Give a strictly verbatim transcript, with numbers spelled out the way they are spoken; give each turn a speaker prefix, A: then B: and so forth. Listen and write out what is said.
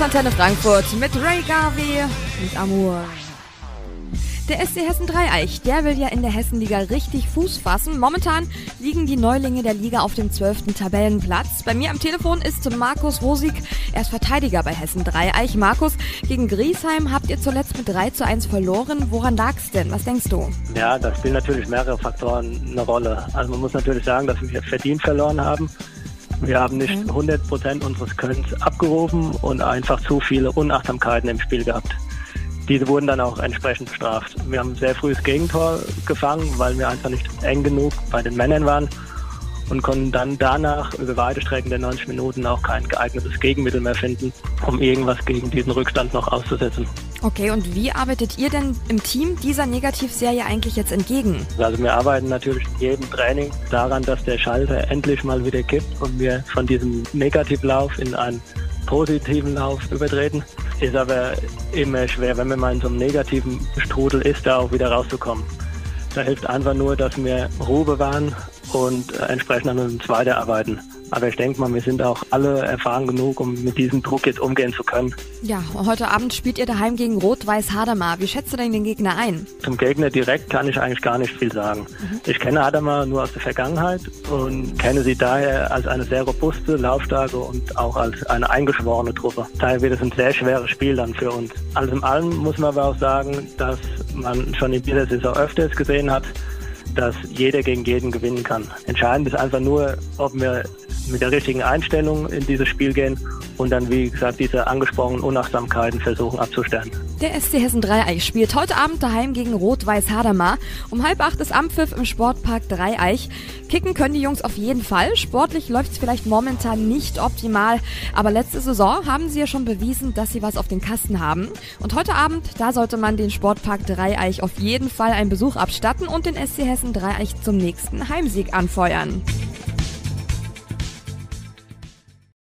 A: ist Antenne Frankfurt mit Ray Garvey und Amour. Der S C Hessen Dreieich, der will ja in der Hessenliga richtig Fuß fassen. Momentan liegen die Neulinge der Liga auf dem zwölften Tabellenplatz. Bei mir am Telefon ist Markus Rosig, er ist Verteidiger bei Hessen Dreieich. Markus, gegen Griesheim habt ihr zuletzt mit drei zu eins verloren. Woran lag's denn? Was denkst du?
B: Ja, da spielen natürlich mehrere Faktoren eine Rolle. Also man muss natürlich sagen, dass wir verdient verloren haben. Wir haben nicht hundert Prozent unseres Könnens abgerufen und einfach zu viele Unachtsamkeiten im Spiel gehabt. Diese wurden dann auch entsprechend bestraft. Wir haben ein sehr frühes Gegentor gefangen, weil wir einfach nicht eng genug bei den Männern waren und konnten dann danach über weite Strecken der neunzig Minuten auch kein geeignetes Gegenmittel mehr finden, um irgendwas gegen diesen Rückstand noch auszusetzen.
A: Okay, und wie arbeitet ihr denn im Team dieser Negativserie eigentlich jetzt entgegen?
B: Also wir arbeiten natürlich in jedem Training daran, dass der Schalter endlich mal wieder kippt und wir von diesem Negativlauf in einen positiven Lauf übertreten. Ist aber immer schwer, wenn man mal in so einem negativen Strudel ist, da auch wieder rauszukommen. Da hilft einfach nur, dass wir Ruhe bewahren und äh, entsprechend an uns weiterarbeiten. Aber ich denke mal, wir sind auch alle erfahren genug, um mit diesem Druck jetzt umgehen zu können.
A: Ja, heute Abend spielt ihr daheim gegen Rot-Weiß Hadamar. Wie schätzt du denn den Gegner ein?
B: Zum Gegner direkt kann ich eigentlich gar nicht viel sagen. Mhm. Ich kenne Hadamar nur aus der Vergangenheit und kenne sie daher als eine sehr robuste, laufstarke und auch als eine eingeschworene Truppe. Daher wird es ein sehr schweres Spiel dann für uns. Alles in allem muss man aber auch sagen, dass man schon in dieser Saison öfters gesehen hat, dass jeder gegen jeden gewinnen kann. Entscheidend ist einfach nur, ob wir mit der richtigen Einstellung in dieses Spiel gehen und dann, wie gesagt, diese angesprochenen Unachtsamkeiten versuchen abzustellen.
A: Der S C Hessen Dreieich spielt heute Abend daheim gegen Rot-Weiß Hadamar. Um halb acht ist Ampfiff im Sportpark Dreieich. Kicken können die Jungs auf jeden Fall. Sportlich läuft es vielleicht momentan nicht optimal, aber letzte Saison haben sie ja schon bewiesen, dass sie was auf den Kasten haben. Und heute Abend, da sollte man den Sportpark Dreieich auf jeden Fall einen Besuch abstatten und den S C Hessen Dreieich zum nächsten Heimsieg anfeuern.